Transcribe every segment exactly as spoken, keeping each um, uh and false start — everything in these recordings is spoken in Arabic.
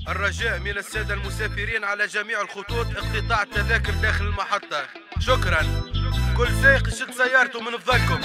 الرجاء من السادة المسافرين على جميع الخطوط اقتطاع التذاكر داخل المحطة. شكرا. كل سائق يشد سيارته من فضلكم.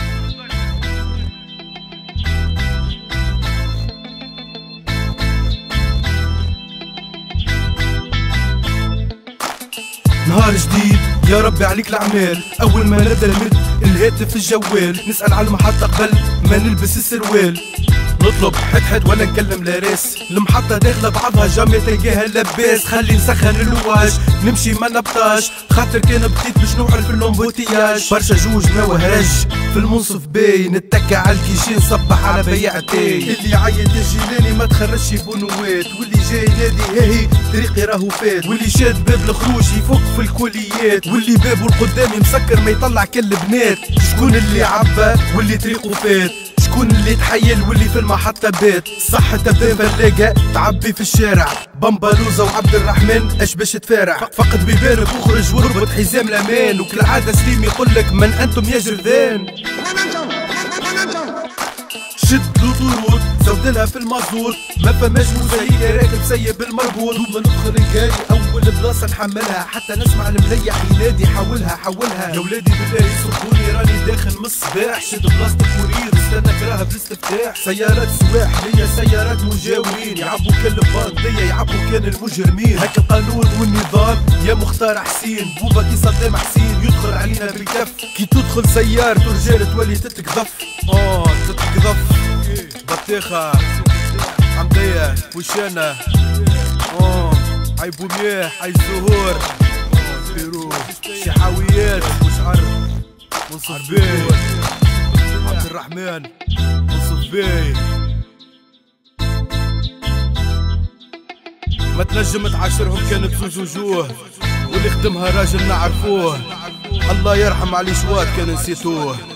نهار جديد يا ربي عليك الأعمال. أول ما نبدا نمد الهاتف الجوال، نسأل على المحطة قبل ما نلبس السروال، نطلب حد حد ولا نكلم لاراس. المحطة داخلة بعضها جامي تلقاها لباس. خلي نسخن الواج نمشي ما نبطاش، خاطر كان بديت باش نعرف اللومبوتياج. برشا جوج ما وهرج في المنصف باي، نتكى على الكيشين نصبح على بياعتي. اللي عيط الجيلاني ما تخرجش بونوات، واللي جاي نادي هاهي طريقي راهو فات، واللي شاد باب الخروج يفك في الكليات، واللي بابه القدامي مسكر ما يطلع كل بنات. شكون اللي عبى واللي طريقه فات، شكون اللي تحيل واللي في المحطة بات. صح تبدا فلاقة تعبي في الشارع، بمبالوزة وعبد الرحمن اش باش تفارع. فقد بيبانك واخرج واربط حزام الامان، وكالعادة سليم يقولك من انتم يا جرذان. شد له طرود زودلها في المازوت، ما فماش مزايدة راكب سيب المربوط. دوب ما ندخل الجاري اول بلاصة نحملها، حتى نسمع المليح ينادي حولها حولها. يا ولادي بالله يصرفوني راني داخل من الصباح، شد بلاصتك مرير استنى كراها بالاستفتاح. سيارات سواح ليا سيارات مجاورين، يعبوا كل باندية يعبوا كان المجرمين. هاك القانون والنظام يا مختار حسين، بوبا كي صدام حسين يدخل علينا بالكف. كي تدخل سيارته رجال تولي تتقذف. اه تتقذف بطيخة حمدية وشانة. اه عي بومياح عي زهور بيرو شحاويات وشعر منصف بيه عبد الرحمن منصف بيه. ما تنجم تعاشرهم كانت زوج وجوه، واللي خدمها راجل نعرفوه. الله يرحم علي شوات كان نسيتوه.